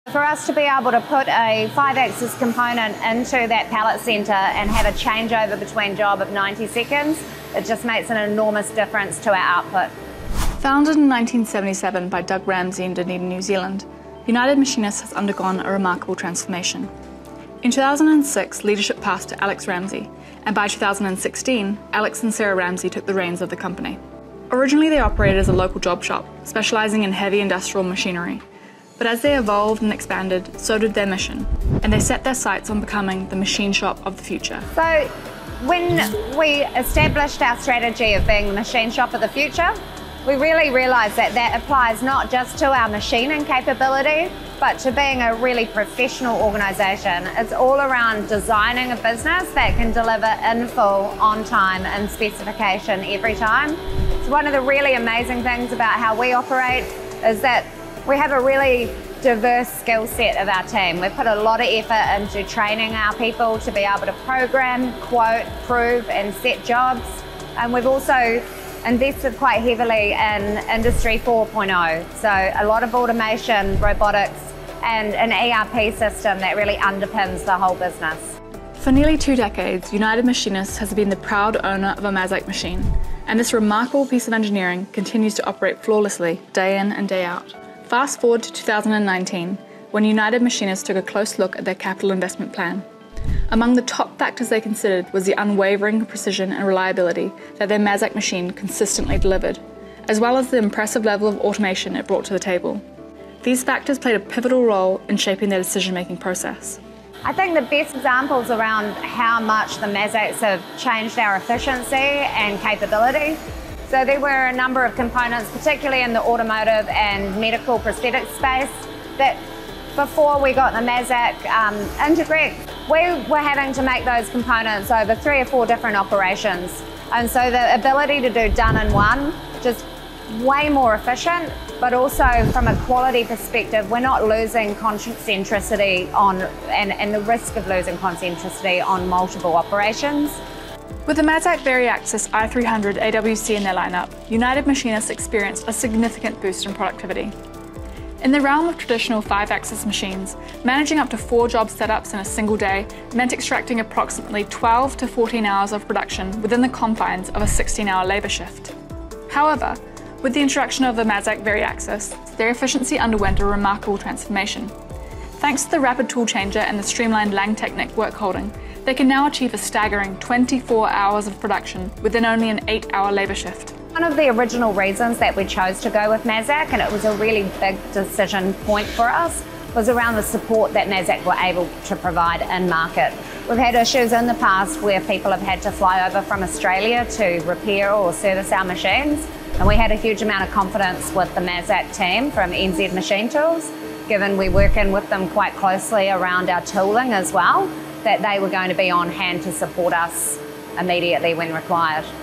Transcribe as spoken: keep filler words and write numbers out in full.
For us to be able to put a five-axis component into that pallet centre and have a changeover between job of ninety seconds, it just makes an enormous difference to our output. Founded in nineteen seventy-seven by Doug Ramsey in Dunedin, New Zealand, United Machinists has undergone a remarkable transformation. In two thousand six, leadership passed to Alex Ramsey, and by two thousand sixteen, Alex and Sarah Ramsey took the reins of the company. Originally, they operated as a local job shop, specialising in heavy industrial machinery. But as they evolved and expanded, so did their mission, and they set their sights on becoming the machine shop of the future. So when we established our strategy of being the machine shop of the future, we really realised that that applies not just to our machining capability, but to being a really professional organisation. It's all around designing a business that can deliver in full, on time and specification every time. So one of the really amazing things about how we operate is that we have a really diverse skill set of our team. We've put a lot of effort into training our people to be able to program, quote, prove and set jobs. And we've also invested quite heavily in Industry four point oh. So a lot of automation, robotics and an E R P system that really underpins the whole business. For nearly two decades, United Machinists has been the proud owner of a Mazak machine. And this remarkable piece of engineering continues to operate flawlessly day in and day out. Fast forward to two thousand nineteen, when United Machinists took a close look at their capital investment plan. Among the top factors they considered was the unwavering precision and reliability that their Mazak machine consistently delivered, as well as the impressive level of automation it brought to the table. These factors played a pivotal role in shaping their decision-making process. I think the best examples around how much the Mazaks have changed our efficiency and capability. So there were a number of components, particularly in the automotive and medical prosthetic space, that before we got the Mazak um, Integrex, we were having to make those components over three or four different operations. And so the ability to do done in one, just way more efficient, but also from a quality perspective, we're not losing concentricity on, and, and the risk of losing concentricity on multiple operations. With the Mazak Variaxis i three hundred A W C in their lineup, United Machinists experienced a significant boost in productivity. In the realm of traditional five-axis machines, managing up to four job setups in a single day meant extracting approximately twelve to fourteen hours of production within the confines of a sixteen hour labour shift. However, with the introduction of the Mazak Variaxis, their efficiency underwent a remarkable transformation. Thanks to the rapid tool changer and the streamlined Lang technique work holding, they can now achieve a staggering twenty-four hours of production within only an eight hour labour shift. One of the original reasons that we chose to go with Mazak, and it was a really big decision point for us, was around the support that Mazak were able to provide in market. We've had issues in the past where people have had to fly over from Australia to repair or service our machines, and we had a huge amount of confidence with the Mazak team from N Z Machine Tools, given we work in with them quite closely around our tooling as well, that they were going to be on hand to support us immediately when required.